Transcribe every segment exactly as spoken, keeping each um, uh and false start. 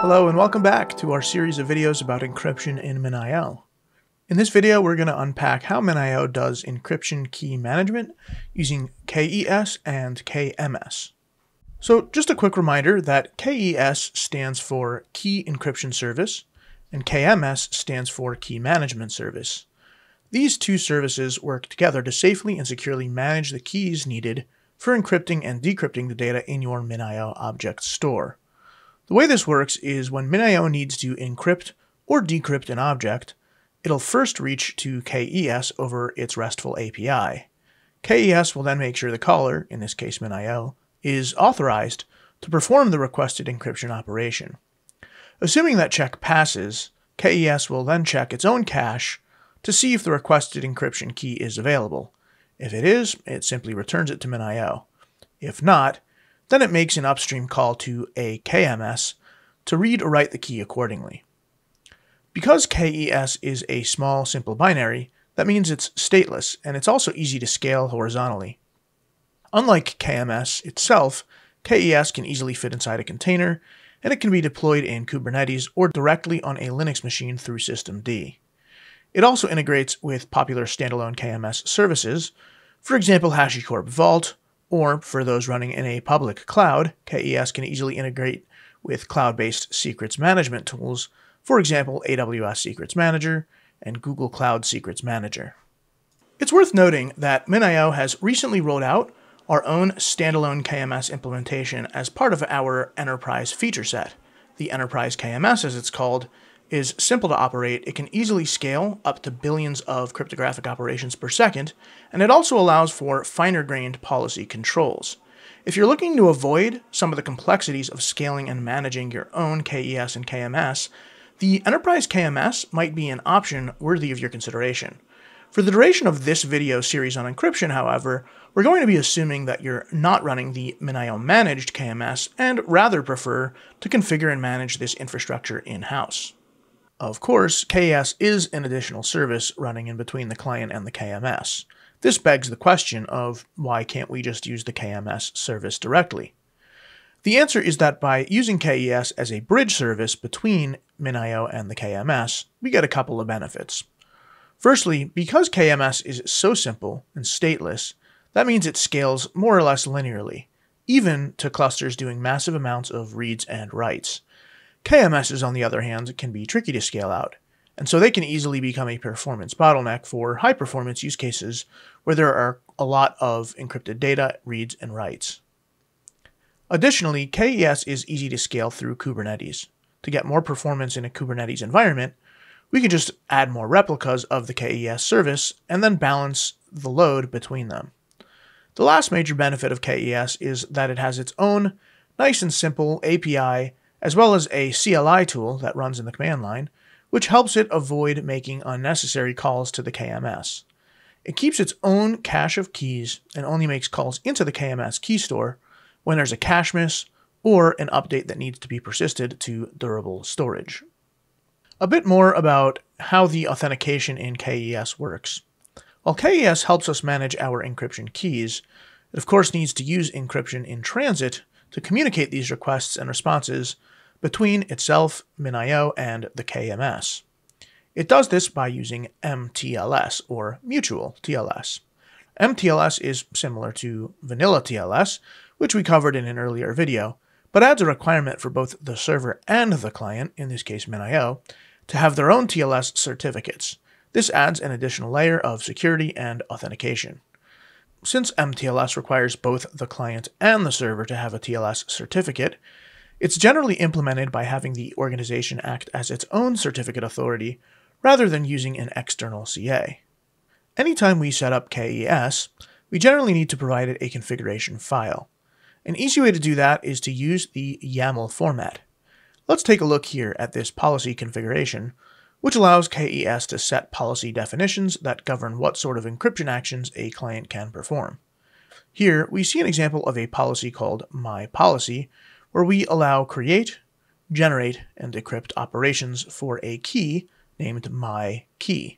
Hello and welcome back to our series of videos about encryption in MinIO. In this video, we're going to unpack how MinIO does encryption key management using K E S and K M S. So just a quick reminder that K E S stands for Key Encryption Service and K M S stands for Key Management Service. These two services work together to safely and securely manage the keys needed for encrypting and decrypting the data in your MinIO object store. The way this works is when MinIO needs to encrypt or decrypt an object, it'll first reach to K E S over its RESTful A P I. K E S will then make sure the caller, in this case MinIO, is authorized to perform the requested encryption operation. Assuming that check passes, K E S will then check its own cache to see if the requested encryption key is available. If it is, it simply returns it to MinIO. If not, then it makes an upstream call to a K M S to read or write the key accordingly. Because K E S is a small, simple binary, that means it's stateless, and it's also easy to scale horizontally. Unlike K M S itself, K E S can easily fit inside a container, and it can be deployed in Kubernetes or directly on a Linux machine through systemd. It also integrates with popular standalone K M S services, for example HashiCorp Vault, or for those running in a public cloud, K E S can easily integrate with cloud-based secrets management tools, for example A W S Secrets Manager and Google Cloud Secrets Manager. It's worth noting that MinIO has recently rolled out our own standalone K M S implementation as part of our enterprise feature set. The Enterprise K M S, as it's called, is simple to operate. It can easily scale up to billions of cryptographic operations per second, and it also allows for finer-grained policy controls. If you're looking to avoid some of the complexities of scaling and managing your own K E S and K M S, the Enterprise K M S might be an option worthy of your consideration. For the duration of this video series on encryption, however, we're going to be assuming that you're not running the MinIO managed K M S and rather prefer to configure and manage this infrastructure in-house. Of course, K E S is an additional service running in between the client and the K M S. This begs the question of why can't we just use the K M S service directly? The answer is that by using K E S as a bridge service between MinIO and the K M S, we get a couple of benefits. Firstly, because K M S is so simple and stateless, that means it scales more or less linearly, even to clusters doing massive amounts of reads and writes. K M Ss, on the other hand, can be tricky to scale out, and so they can easily become a performance bottleneck for high-performance use cases where there are a lot of encrypted data, reads, and writes. Additionally, K E S is easy to scale through Kubernetes. To get more performance in a Kubernetes environment, we can just add more replicas of the K E S service and then balance the load between them. The last major benefit of K E S is that it has its own nice and simple A P I as well as a C L I tool that runs in the command line, which helps it avoid making unnecessary calls to the K M S. It keeps its own cache of keys and only makes calls into the K M S key store when there's a cache miss or an update that needs to be persisted to durable storage. A bit more about how the authentication in K E S works. While K E S helps us manage our encryption keys, it of course needs to use encryption in transit to communicate these requests and responses between itself, MinIO, and the K M S. It does this by using M T L S, or Mutual T L S. M T L S is similar to vanilla T L S, which we covered in an earlier video, but adds a requirement for both the server and the client, in this case MinIO, to have their own T L S certificates. This adds an additional layer of security and authentication. Since M T L S requires both the client and the server to have a T L S certificate, it's generally implemented by having the organization act as its own certificate authority rather than using an external C A. Anytime we set up K E S, we generally need to provide it a configuration file. An easy way to do that is to use the YAML format. Let's take a look here at this policy configuration, which allows K E S to set policy definitions that govern what sort of encryption actions a client can perform. Here, we see an example of a policy called myPolicy, where we allow create, generate, and decrypt operations for a key named myKey.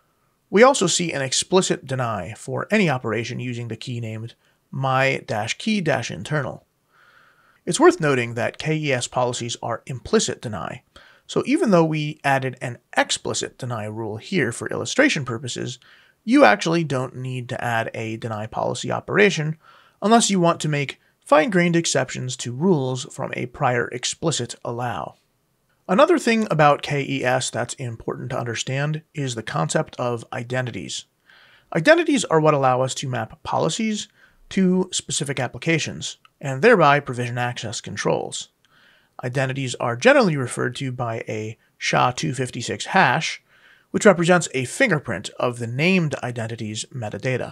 We also see an explicit deny for any operation using the key named my-key-internal. It's worth noting that K E S policies are implicit deny. So even though we added an explicit deny rule here for illustration purposes, you actually don't need to add a deny policy operation unless you want to make fine-grained exceptions to rules from a prior explicit allow. Another thing about K E S that's important to understand is the concept of identities. Identities are what allow us to map policies to specific applications, and thereby provision access controls. Identities are generally referred to by a S H A two fifty-six hash, which represents a fingerprint of the named identity's metadata.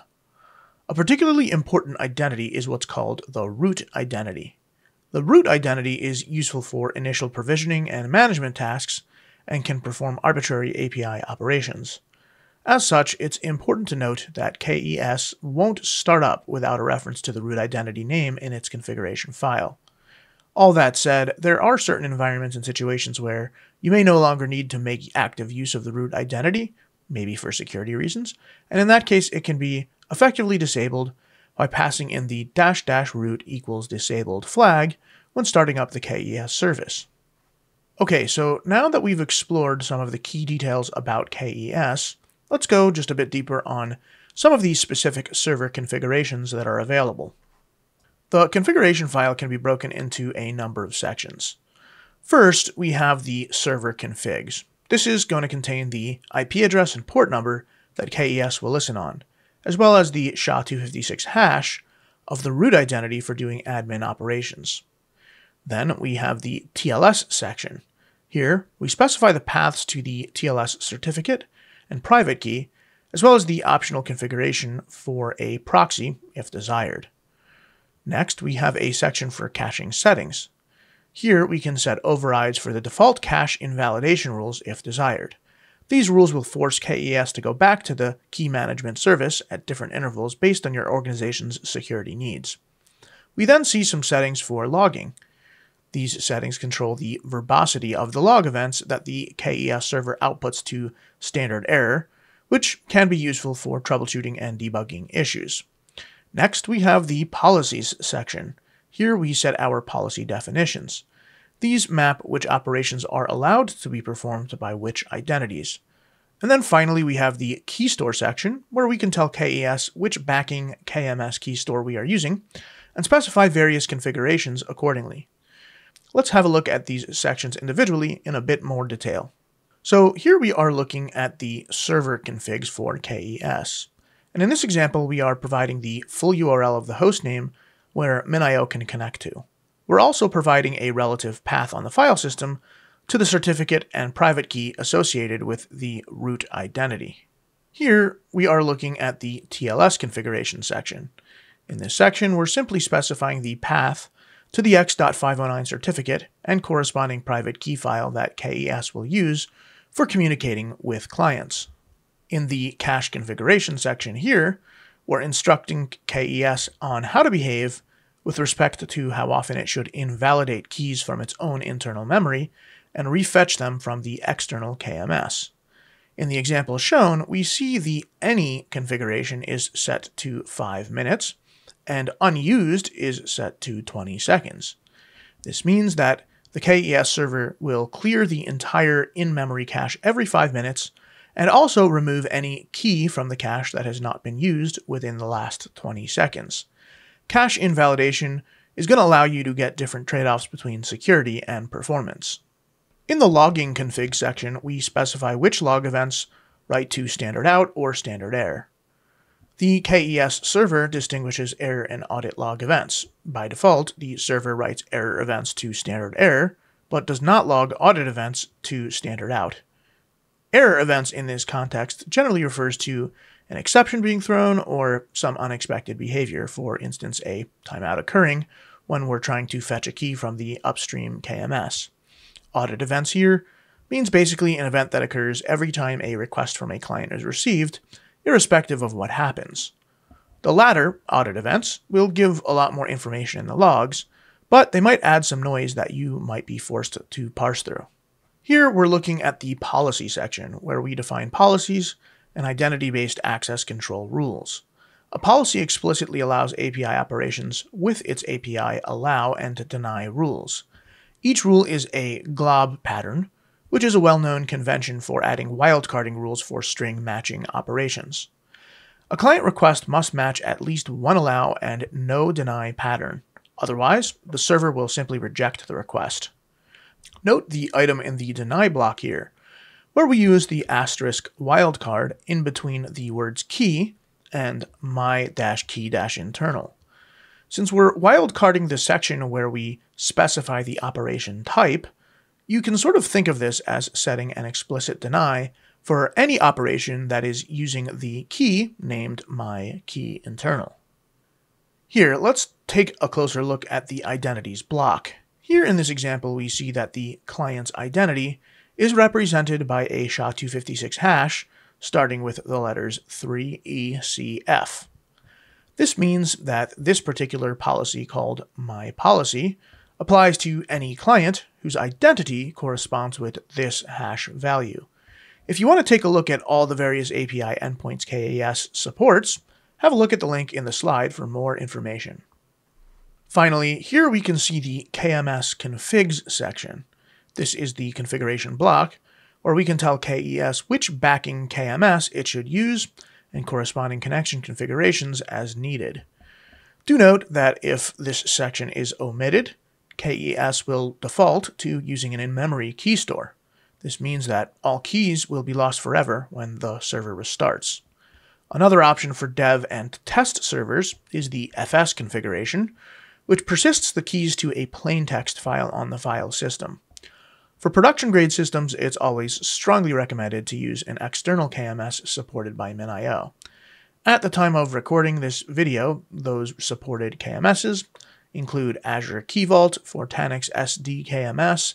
A particularly important identity is what's called the root identity. The root identity is useful for initial provisioning and management tasks and can perform arbitrary A P I operations. As such, it's important to note that K E S won't start up without a reference to the root identity name in its configuration file. All that said, there are certain environments and situations where you may no longer need to make active use of the root identity, maybe for security reasons, and in that case it can be effectively disabled by passing in the dash dash root equals disabled flag when starting up the K E S service. Okay, so now that we've explored some of the key details about K E S, let's go just a bit deeper on some of these specific server configurations that are available. The configuration file can be broken into a number of sections. First, we have the server configs. This is going to contain the I P address and port number that K E S will listen on, as well as the S H A two fifty-six hash of the root identity for doing admin operations. Then we have the T L S section. Here, we specify the paths to the T L S certificate and private key, as well as the optional configuration for a proxy if desired. Next, we have a section for caching settings. Here, we can set overrides for the default cache invalidation rules if desired. These rules will force K E S to go back to the key management service at different intervals based on your organization's security needs. We then see some settings for logging. These settings control the verbosity of the log events that the K E S server outputs to standard error, which can be useful for troubleshooting and debugging issues. Next, we have the policies section. Here we set our policy definitions. These map which operations are allowed to be performed by which identities. And then finally, we have the key store section, where we can tell K E S which backing K M S key store we are using, and specify various configurations accordingly. Let's have a look at these sections individually in a bit more detail. So here we are looking at the server configs for K E S. And in this example, we are providing the full U R L of the hostname where MinIO can connect to. We're also providing a relative path on the file system to the certificate and private key associated with the root identity. Here, we are looking at the T L S configuration section. In this section, we're simply specifying the path to the x dot five oh nine certificate and corresponding private key file that K E S will use for communicating with clients. In the cache configuration section here, we're instructing K E S on how to behave with respect to how often it should invalidate keys from its own internal memory and refetch them from the external K M S. In the example shown, we see the any configuration is set to five minutes, and unused is set to twenty seconds. This means that the K E S server will clear the entire in-memory cache every five minutes, and also remove any key from the cache that has not been used within the last twenty seconds. Cache invalidation is going to allow you to get different trade-offs between security and performance. In the logging config section, we specify which log events write to standard out or standard error. The K E S server distinguishes error and audit log events. By default, the server writes error events to standard error, but does not log audit events to standard out. Error events in this context generally refers to an exception being thrown or some unexpected behavior, for instance, a timeout occurring when we're trying to fetch a key from the upstream K M S. Audit events here means basically an event that occurs every time a request from a client is received, irrespective of what happens. The latter, audit events, will give a lot more information in the logs, but they might add some noise that you might be forced to parse through. Here we're looking at the policy section, where we define policies and identity-based access control rules. A policy explicitly allows A P I operations with its A P I allow and deny rules. Each rule is a glob pattern, which is a well-known convention for adding wildcarding rules for string matching operations. A client request must match at least one allow and no deny pattern. Otherwise, the server will simply reject the request. Note the item in the deny block here, where we use the asterisk wildcard in between the words key and my-key-internal. Since we're wildcarding the section where we specify the operation type, you can sort of think of this as setting an explicit deny for any operation that is using the key named my-key-internal. Here, let's take a closer look at the identities block. Here in this example, we see that the client's identity is represented by a S H A two fifty-six hash starting with the letters three E C F. This means that this particular policy called myPolicy applies to any client whose identity corresponds with this hash value. If you want to take a look at all the various A P I endpoints K E S supports, have a look at the link in the slide for more information. Finally, here we can see the K M S configs section. This is the configuration block, where we can tell K E S which backing K M S it should use and corresponding connection configurations as needed. Do note that if this section is omitted, K E S will default to using an in-memory key store. This means that all keys will be lost forever when the server restarts. Another option for dev and test servers is the F S configuration, which persists the keys to a plaintext file on the file system. For production-grade systems, it's always strongly recommended to use an external K M S supported by MinIO. At the time of recording this video, those supported K M Ss include Azure Key Vault, Fortanix S D K M S,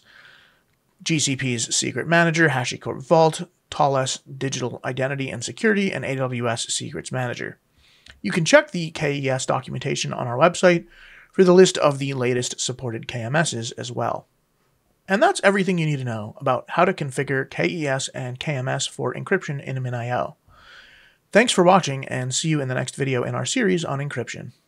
G C P's Secret Manager, HashiCorp Vault, Tallest Digital Identity and Security, and A W S Secrets Manager. You can check the K E S documentation on our website for the list of the latest supported K M Ss as well. And that's everything you need to know about how to configure K E S and K M S for encryption in MinIO. Thanks for watching, and see you in the next video in our series on encryption.